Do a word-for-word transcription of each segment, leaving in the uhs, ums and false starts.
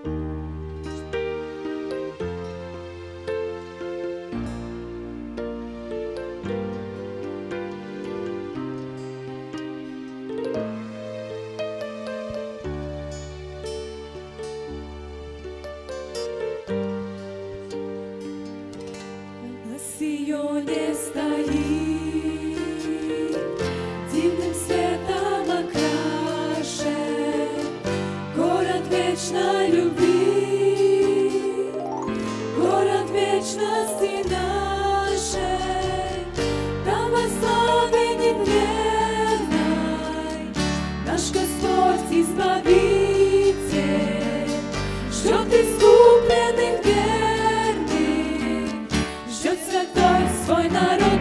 На Сионе стоит, дивным светом окрашен, город вечной любви, город вечности нашей. Там во славе нетленной наш Господь Избавитель ждет искупленных верных, ждет святой свой народ.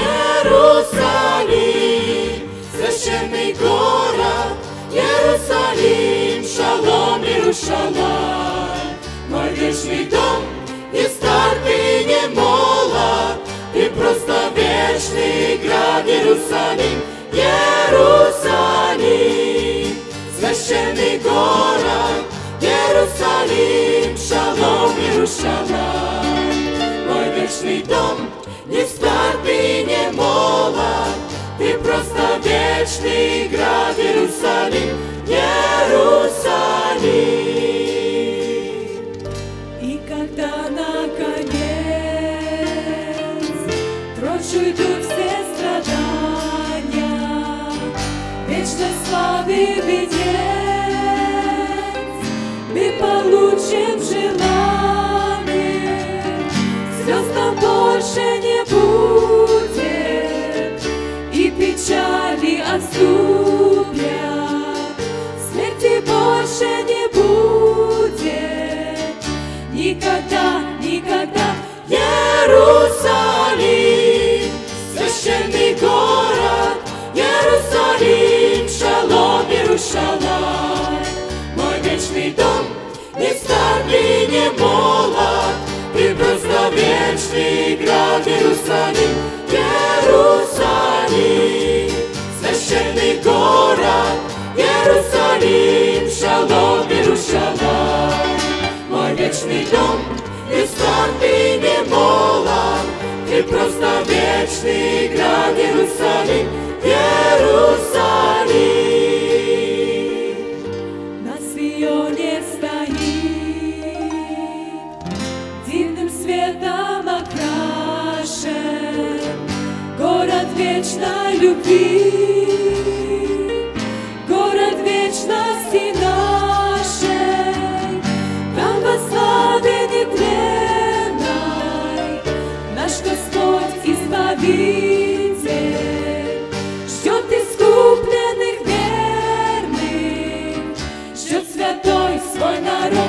Иерусалим, священный город, Иерусалим, шалом, Иерушалай, мой вечный дом, не стар ты, не молод, ты просто вечный град. Иерусалим, Иерусалим, священный город, Иерусалим, шалом, Иерушалай, мой вечный дом, не стар ты, не молод, ты просто вечный град. Иерусалим, Иерусалим. И когда наконец прочь уйдут все страдания, вечной славы венец мы получим желанный, слез нам больше не будет, и печали отступят, смерти больше не будет, никогда, никогда. Иерусалим, священный город, Иерусалим, шалом, Иерушалай, мой вечный дом, не стар ты, не молод, ты просто вечный град. Иерусалим, Иерусалим, священный город, Иерусалим, шалом, Иерушалай, мой вечный дом, не стар ты, не молод, ты просто вечный град. Иерусалим, Иерусалим. На Сионе стоит, дивным светом окрашен, город вечной любви, город вечности нашей. Там во славе нетленной наш Господь Избавитель ждет искупленных верных, ждет святой свой народ.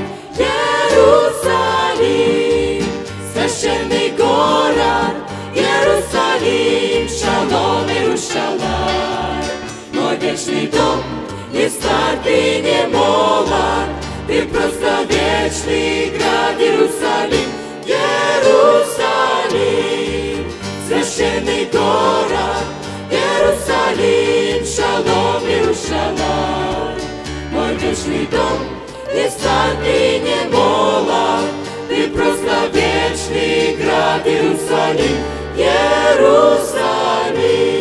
Иерусалим, священный город, Иерусалим, шалом, Иерушалай, мой вечный дом, не стар ты, не молод, ты просто вечный град. Иерусалим, Иерусалим, священный город, Иерусалим, шалом, Иерушалай, мой вечный дом, не стар ты, не молод, ты просто вечный град. Иерусалим, Иерусалим.